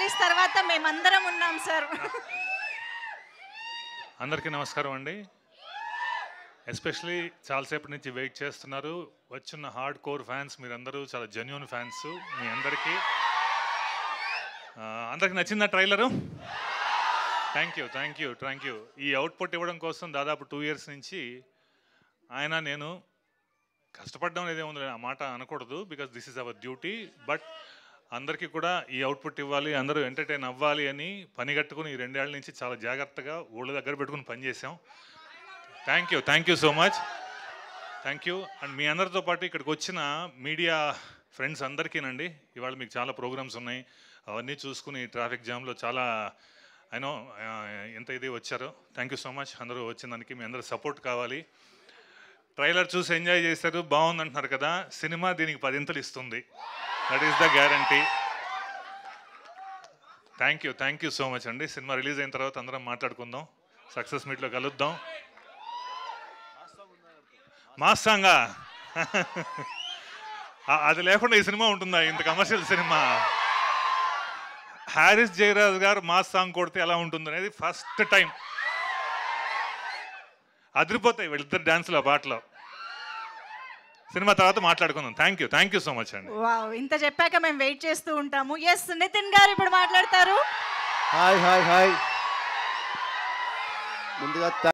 Days తర్వాత మేమందరం ఉన్నాం సార్. అందరికీ నమస్కారం అండి. ఎస్పెషలీ చాలాసేపటి నుంచి వెయిట్ చేస్తున్నారు వచ్చిన హార్డ్ కోర్ ఫ్యాన్స్, మీరందరూ చాలా జెన్యూన్ ఫ్యాన్స్. మీ అందరికీ నచ్చిందా ట్రైలరు? Thank you. ఈ అవుట్పుట్ ఇవ్వడం కోసం దాదాపు 2 years నుంచి నేను కష్టపడడం అనేది ఉంది, ఆ మాట అనకూడదు, because this is our duty. But అందరికీ కూడా ఈ అవుట్పుట్ ఇవ్వాలి, అందరూ ఎంటర్టైన్ అవ్వాలి అని పని కట్టుకుని ఈ 2 ఏళ్ల నుంచి చాలా జాగ్రత్తగా ఊళ్ళ దగ్గర పెట్టుకుని పనిచేసాం. Thank you so much. Thank you. And మీ అందరితో పాటు ఇక్కడికి వచ్చిన మీడియా ఫ్రెండ్స్ అందరికీనండి. ఇవాళ మీకు చాలా ప్రోగ్రామ్స్ ఉన్నాయి, అవన్నీ చూసుకుని ట్రాఫిక్ జామ్లో చాలా ఎంత ఇది వచ్చారో. థ్యాంక్ యూ సో మచ్ అందరూ వచ్చిన దానికి. మీ అందరూ సపోర్ట్ కావాలి. ట్రైలర్ చూసి ఎంజాయ్ చేశారు, బాగుంది అంటున్నారు కదా. సినిమా దీనికి 10 ఇంతలు ఇస్తుంది. That is the guarantee. Thank you so much అండి. సినిమా రిలీజ్ అయిన తర్వాత అందరం మాట్లాడుకుందాం, సక్సెస్ మీట్లో కలుద్దాం. మాస్ సాంగా అది లేకుండా ఈ సినిమా ఉంటుందా? ఇంత కమర్షియల్ సినిమా. హారిస్ జయరాజ్ గారు మాస్ సాంగ్ కొడితే ఎలా ఉంటుంది అనేది ఫస్ట్ టైం. అదిరిపోతాయి వీళ్ళిద్దరు డాన్స్లో, పాటలో. సినిమా తర్వాత మాట్లాడుకుందాం. థ్యాంక్ యూ సో మచ్ అండి. వావ్, ఇంత చెప్పాక మేము వెయిట్ చేస్తూ ఉంటాము. ఎస్, నితిన్ గారు ఇప్పుడు మాట్లాడతారు. హాయ్ ముందుగా